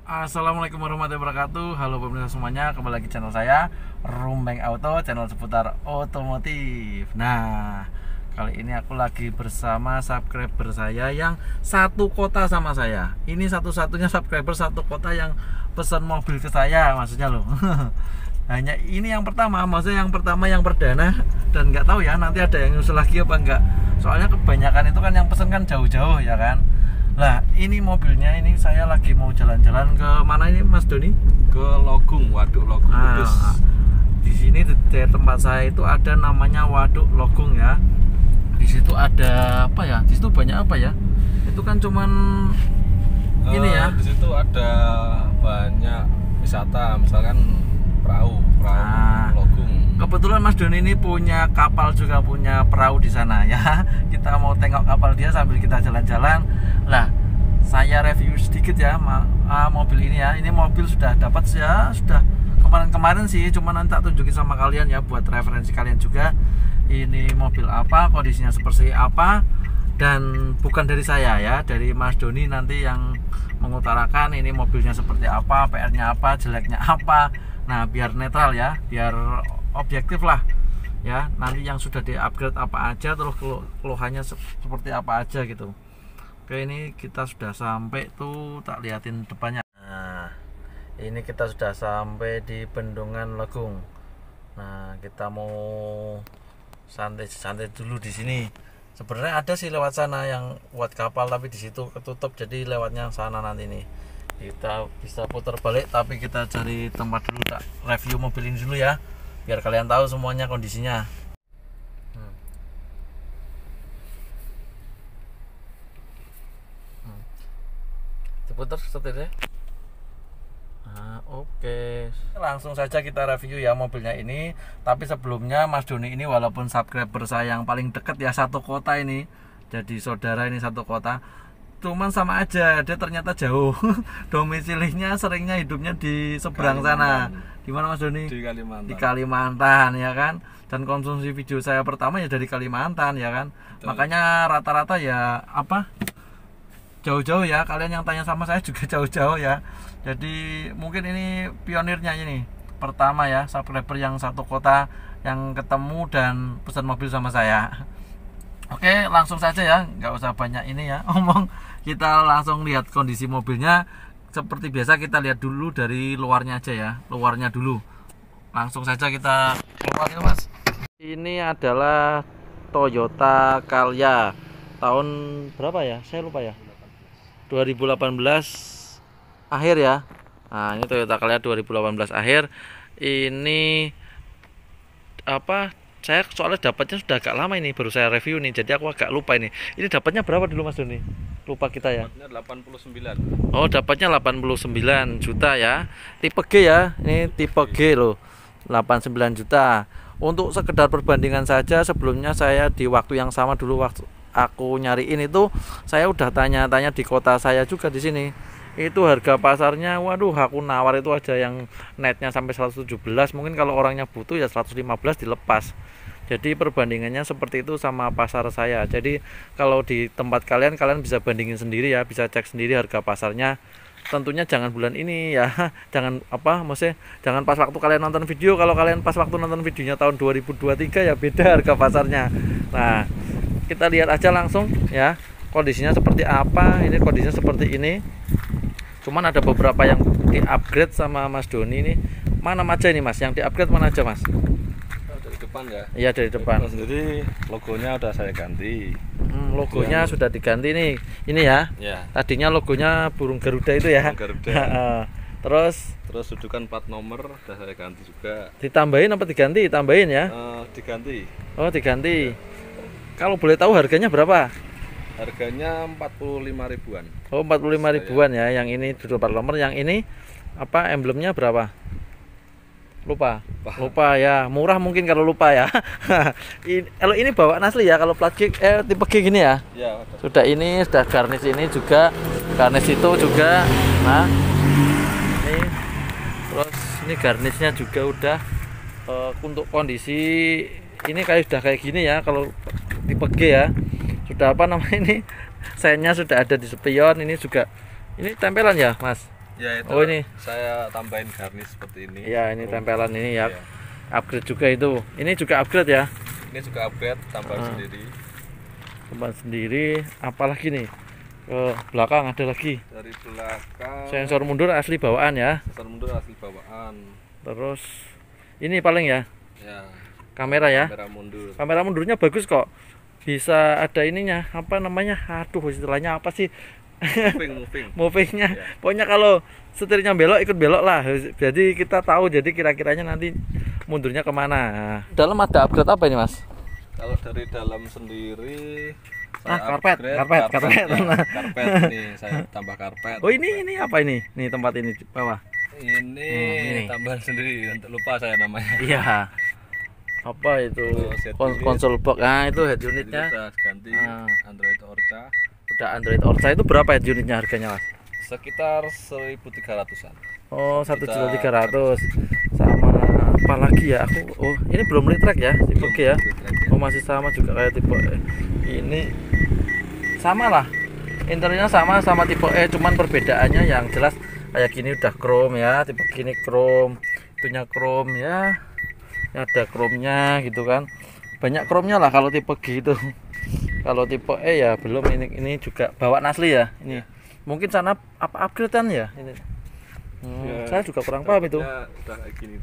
Assalamualaikum warahmatullahi wabarakatuh. Halo pemirsa semuanya, kembali lagi channel saya Rumbeng Auto, channel seputar otomotif. Nah, kali ini aku lagi bersama subscriber saya yang satu kota sama saya. Ini satu-satunya subscriber satu kota yang pesan mobil ke saya, maksudnya loh. Hanya ini yang pertama, maksudnya yang pertama, yang perdana. Dan nggak tahu ya nanti ada yang nyusul lagi apa enggak. Soalnya kebanyakan itu kan yang pesan kan jauh-jauh ya kan. Nah, ini mobilnya, ini saya lagi mau jalan-jalan ke mana ini Mas Doni? Ke Logung, Waduk Logung Kudus. Di sini di tempat saya itu ada namanya Waduk Logung ya. Di situ ada apa ya? Di situ banyak apa ya? Itu kan cuman ini ya. Di situ ada banyak wisata, misalkan perahu Logung. Kebetulan Mas Doni ini punya kapal juga, punya perahu di sana ya. Kita mau tengok kapal dia sambil kita jalan-jalan. Lah, saya review sedikit ya mobil ini ya. Ini mobil sudah dapat ya, sudah kemarin-kemarin sih, cuma nanti tak tunjukin sama kalian ya buat referensi kalian juga. Ini mobil apa, kondisinya seperti apa, dan bukan dari saya ya, dari Mas Doni nanti yang mengutarakan ini mobilnya seperti apa, PR-nya apa, jeleknya apa. Nah, biar netral ya, biar objektif lah ya. Nanti yang sudah di-upgrade apa aja, terus keluhannya seperti apa aja gitu. Oke, ini kita sudah sampai tuh, tak liatin depannya. Nah, ini kita sudah sampai di Bendungan Logung. Nah, kita mau santai-santai dulu di sini. Sebenarnya ada sih lewat sana yang buat kapal, tapi di situ ketutup, jadi lewatnya sana nanti nih. Kita bisa putar balik, tapi kita cari tempat dulu, tak review mobil ini dulu ya, biar kalian tahu semuanya kondisinya. Diputar setirnya. Nah, oke. Langsung saja kita review ya mobilnya ini. Tapi sebelumnya Mas Doni ini walaupun subscriber saya yang paling deket ya, satu kota ini, jadi saudara ini satu kota, cuman sama aja dia ternyata jauh. Domisilinya seringnya hidupnya di seberang sana. Di mana Mas Doni? Di Kalimantan. Di Kalimantan ya kan. Dan konsumsi video saya pertama ya dari Kalimantan ya kan. Betul. Makanya rata-rata ya apa, jauh-jauh ya. Kalian yang tanya sama saya juga jauh-jauh ya. Jadi mungkin ini pionirnya ini pertama ya, subscriber yang satu kota yang ketemu dan pesan mobil sama saya. Oke, langsung saja ya, nggak usah banyak ini ya omong. Kita langsung lihat kondisi mobilnya. Seperti biasa kita lihat dulu dari luarnya aja ya, luarnya dulu. Langsung saja kita keluar ya Mas. Ini adalah Toyota Calya tahun berapa ya? Saya lupa ya. 2018 akhir ya. Nah, ini Toyota Calya 2018 akhir. Ini apa? Saya soalnya dapatnya sudah agak lama ini, baru saya review nih, jadi aku agak lupa ini. Ini dapatnya berapa dulu Mas Doni? Lupa kita ya. Dapatnya 89. Oh, dapatnya 89 juta ya. Tipe G ya. Ini tipe G loh. 89 juta. Untuk sekedar perbandingan saja, sebelumnya saya di waktu yang sama dulu waktu aku nyariin itu, saya udah tanya-tanya di kota saya juga di sini. Itu harga pasarnya, waduh, aku nawar itu aja yang netnya sampai 117. Mungkin kalau orangnya butuh ya 115 dilepas. Jadi perbandingannya seperti itu sama pasar saya. Jadi kalau di tempat kalian bisa bandingin sendiri ya, bisa cek sendiri harga pasarnya. Tentunya jangan bulan ini ya. Jangan apa, maksudnya jangan pas waktu kalian nonton video. Kalau kalian pas waktu nonton videonya tahun 2023 ya beda harga pasarnya. Nah, kita lihat aja langsung ya, kondisinya seperti apa. Ini kondisinya seperti ini. Cuman ada beberapa yang di-upgrade sama Mas Doni ini. Mana aja ini Mas? Yang di-upgrade mana aja Mas? Dari depan ya? Iya, dari depan. Sendiri logonya udah saya ganti. Logonya sudah diganti nih. Ini ya. Ya. Tadinya logonya burung Garuda itu ya. Burung Garuda. Terus dudukan plat nomor udah saya ganti juga. ditambahin apa diganti? Tambahin ya? Diganti. Oh, diganti. Kalau boleh tahu harganya berapa? Harganya 45 ribuan. Oh, 45 ribuan ya. Yang ini duduk plat nomor, yang ini apa, emblemnya berapa? Lupa ya. Murah mungkin kalau lupa ya. Kalau ini bawaan asli ya, kalau plat G, tipe G gini ya. Ya, sudah ini, sudah garnish ini juga, garnish itu juga. Nah, ini terus ini garnishnya juga udah. Untuk kondisi ini sudah kayak gini ya. Kalau tipe G ya, sudah apa namanya ini, sennya sudah ada di spion. Ini juga, ini tempelan ya Mas? Ya itu. Oh, ini. Saya tambahin garnish seperti ini. Ya, ini tempelan ini ya. Iya. Upgrade juga itu. Ini juga upgrade ya. Ini juga upgrade, tambahan sendiri. Tempat sendiri, apalagi nih? Ke belakang ada lagi. Dari belakang. Sensor mundur asli bawaan ya. Sensor mundur asli bawaan. Terus ini paling ya. Ya. Kamera ya. Kamera mundur. Kamera mundurnya bagus kok. Bisa ada ininya, apa namanya? Aduh, istilahnya apa sih? Moving. Movingnya. Ya. Pokoknya kalau setirnya belok ikut belok lah. Jadi kita tahu jadi kira-kiranya nanti mundurnya kemana. Nah, dalam ada upgrade apa ini, Mas? Kalau dari dalam sendiri Karpet. ya. Karpet nih, saya tambah karpet. Oh, ini apa ini? Nih tempat ini di bawah. Ini tambahan sendiri, lupa saya namanya. Iya. Apa itu? Terus head unit. Konsol box. Nah, itu head Jadi unitnya. udah ganti Android Orca Udah Android Orca itu berapa head unitnya harganya, Mas? sekitar 1.300-an. Oh, 1.300.000. Sama apa lagi ya? Ini belum retract ya, tipe G ya. Oh, masih sama juga kayak tipe E. Ini sama lah. Interiornya sama tipe E, cuman perbedaannya yang jelas kayak gini udah chrome ya, tipe gini chrome, itunya chrome ya. Ini ada chrome-nya gitu kan. Banyak chrome-nya lah kalau tipe G itu. Kalau tipe E ya belum, ini juga bawaan asli ya. Ini mungkin sana apa upgradean ya ini. Ya, saya juga kurang paham itu. udah kayak gini.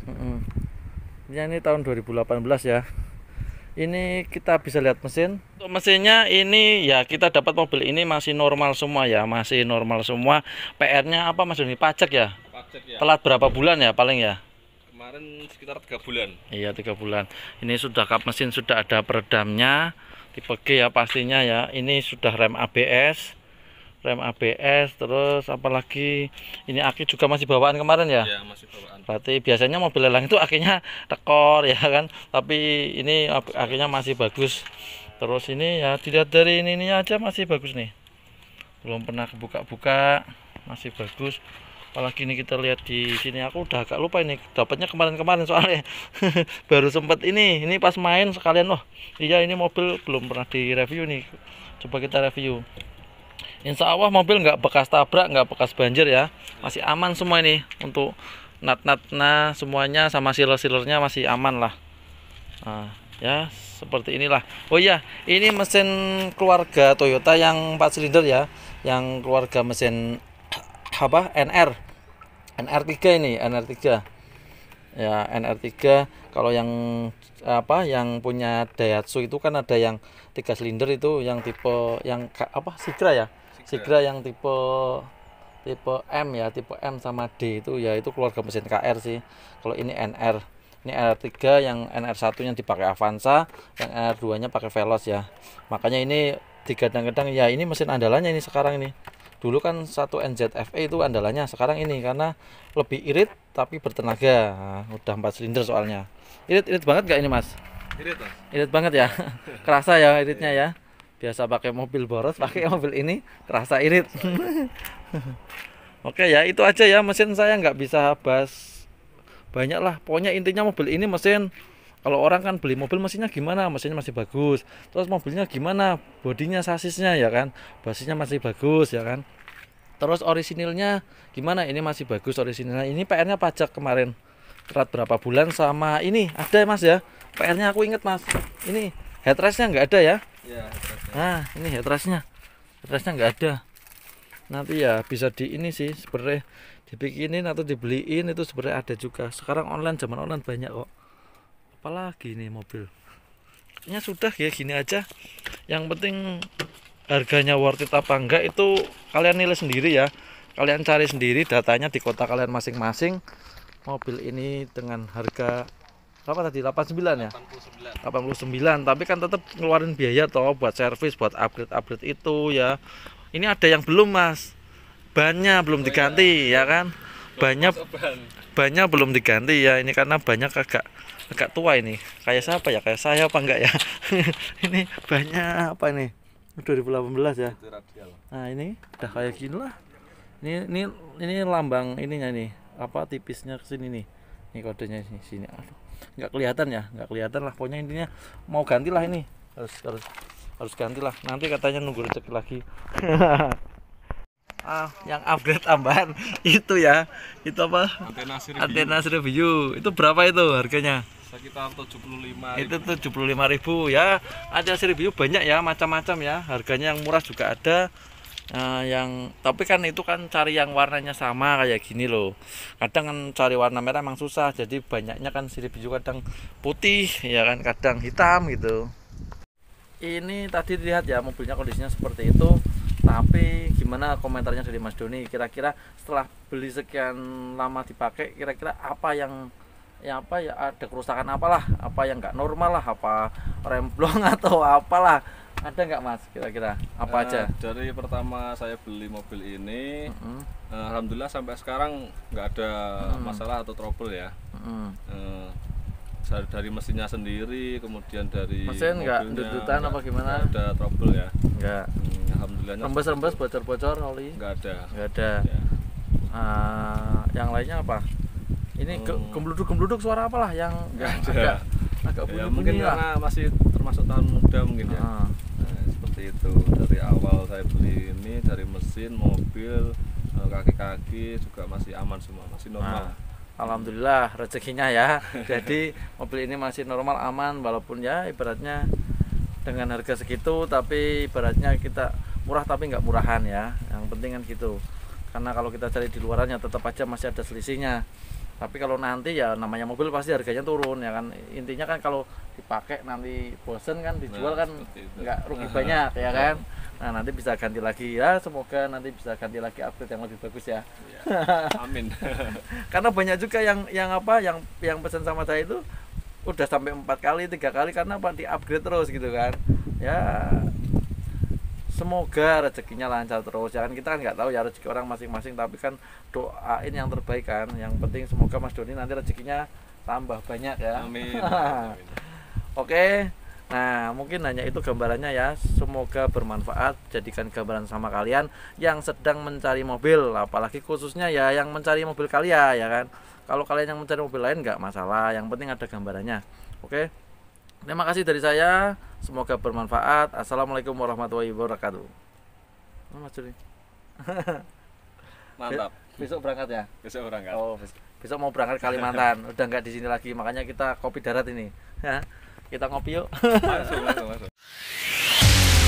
Ini tahun 2018 ya. Ini kita bisa lihat mesin. Untuk mesinnya ini ya kita dapat mobil ini masih normal semua ya, masih normal semua. PR-nya apa Mas Doni? Pajak ya? Pajak ya. Telat berapa bulan ya paling ya? Kemarin sekitar 3 bulan. Iya 3 bulan. Ini sudah kap mesin sudah ada peredamnya. Tipe G ya pastinya ya. Ini sudah rem ABS. Terus apalagi ini aki juga masih bawaan kemarin ya? Ya, masih bawaan. Berarti biasanya mobil lelang itu akinya tekor ya kan, tapi ini akinya masih bagus. Terus ini ya dilihat dari ini aja masih bagus nih, belum pernah kebuka-buka, masih bagus. Apalagi ini kita lihat di sini, aku udah agak lupa ini dapatnya kemarin soalnya baru sempat ini pas main sekalian. Loh iya, ini mobil belum pernah direview nih, coba kita review. Insya Allah mobil nggak bekas tabrak, nggak bekas banjir ya, masih aman semua ini. Untuk nat-natnya semuanya sama sealer-sealernya masih aman lah. Nah, ya seperti inilah. Oh iya, ini mesin keluarga Toyota yang 4 silinder ya, yang keluarga mesin apa NR3 ini, NR3 ya, NR3. Kalau yang punya Daihatsu itu kan ada yang 3 silinder itu, yang tipe yang apa Sigra ya, Sigra yang tipe M ya, tipe M sama D itu ya, itu keluarga mesin KR sih. Kalau ini NR, ini NR3, yang NR1 yang dipakai Avanza, yang NR2 nya pakai Veloz ya. Makanya ini digadang-gadang ya, ini mesin andalannya ini sekarang ini. Dulu kan 1 NZFE itu andalannya, sekarang ini karena lebih irit tapi bertenaga. Nah, udah 4 silinder soalnya. Irit banget gak ini Mas? Irit, Mas. Irit banget ya. Kerasa ya iritnya ya. Biasa pakai mobil boros, pakai mobil ini kerasa irit. Oke ya, itu aja ya, mesin saya nggak bisa bahas banyak lah. Pokoknya intinya mobil ini mesin, kalau orang kan beli mobil mesinnya gimana, mesinnya masih bagus. Terus mobilnya gimana, bodinya, sasisnya ya kan, basisnya masih bagus ya kan. Terus orisinilnya gimana, ini masih bagus orisinilnya. Ini PR-nya pajak kemarin telat berapa bulan, sama ini ada Mas ya, PR-nya aku inget Mas, ini headrestnya nggak ada ya. Ya, Nah ini headrestnya nggak ada. Nanti ya bisa di ini sih sebenarnya, dibikinin atau dibeliin itu sebenarnya ada juga. Sekarang zaman online banyak kok. Apalagi ini mobil, kayaknya sudah ya gini aja. Yang penting harganya worth it apa enggak itu kalian nilai sendiri ya. Kalian cari sendiri datanya di kota kalian masing-masing. Mobil ini dengan harga berapa tadi? 89 ya? 89, tapi kan tetap ngeluarin biaya toh buat servis, buat upgrade itu ya. Ini ada yang belum Mas, bannya belum diganti ya kan, bannya belum diganti ya, ini karena banyak agak tua ini. Kayak siapa ya, kayak saya apa enggak ya. Ini banyak apa ini 2018 ya. Nah ini udah kayak gini lah. Ini lambang ininya nih, apa tipisnya kesini nih, ini kodenya sini. Aduh, nggak kelihatan lah. Pokoknya intinya mau gantilah ini, harus gantilah. Nanti katanya nunggu rezeki lagi. yang upgrade tambahan itu ya. Itu apa? Antena Sriwijaya. Review. Itu berapa itu harganya? Sekitar 75.000. Itu 75.000 ya. Ada review banyak ya, macam-macam ya. Harganya yang murah juga ada. Yang tapi kan itu kan cari yang warnanya sama kayak gini loh. Kadang kan cari warna merah emang susah. Jadi banyaknya kan review kadang putih ya kan, kadang hitam gitu. Ini tadi lihat ya mobilnya kondisinya seperti itu. Tapi gimana komentarnya dari Mas Doni? Kira-kira setelah beli sekian lama dipakai, kira-kira apa yang apa ya, ada kerusakan apalah, apa yang nggak normal lah, apa remblong atau apalah, ada nggak Mas kira-kira apa aja? Dari pertama saya beli mobil ini, alhamdulillah sampai sekarang nggak ada masalah atau trouble ya. Dari mesinnya sendiri, kemudian dari mesin nggak dudutan apa gimana? Nggak ada trouble ya. Nggak. Alhamdulillahnya. Rembes-rembes, bocor-bocor oli? Nggak ada. Nggak ada. Ya. Yang lainnya apa? Ini gembluduk suara apalah yang nggak ada. Agak Ya, bunyi-bunyi mungkin lah. karena masih termasuk tahun muda mungkin ya. Nah, seperti itu. Dari awal saya beli ini, dari mesin, mobil, kaki-kaki juga masih aman semua, masih normal. Alhamdulillah rezekinya ya. Jadi mobil ini masih normal, aman, walaupun ya ibaratnya dengan harga segitu, tapi ibaratnya kita murah tapi nggak murahan ya. Yang penting kan gitu. Karena kalau kita cari di luarannya tetap aja masih ada selisihnya. Tapi kalau nanti ya namanya mobil pasti harganya turun ya kan. Intinya kan kalau dipakai nanti bosen kan dijual kan nggak rugi banyak ya kan. Nah nanti bisa ganti lagi ya, semoga nanti bisa ganti lagi upgrade yang lebih bagus ya. Amin. Karena banyak juga yang pesan sama saya itu udah sampai 4 kali 3 kali karena apa, di upgrade terus gitu kan ya. Semoga rezekinya lancar terus ya kan, kita kan nggak tahu ya rezeki orang masing-masing, tapi kan doain yang terbaik kan. Yang penting semoga Mas Doni nanti rezekinya tambah banyak ya. Amin. Oke. Nah, mungkin hanya itu gambarannya ya. Semoga bermanfaat. Jadikan gambaran sama kalian yang sedang mencari mobil, apalagi khususnya ya yang mencari mobil kalian ya kan. Kalau kalian yang mencari mobil lain nggak masalah, yang penting ada gambarannya. Oke. Terima kasih dari saya. Semoga bermanfaat. Assalamualaikum warahmatullahi wabarakatuh. Mas Juni. Mantap. Besok berangkat ya? Besok berangkat. Oh, besok mau berangkat Kalimantan. Udah nggak di sini lagi, makanya kita kopi darat ini. Ya. Kita ngopi yuk. Masuk.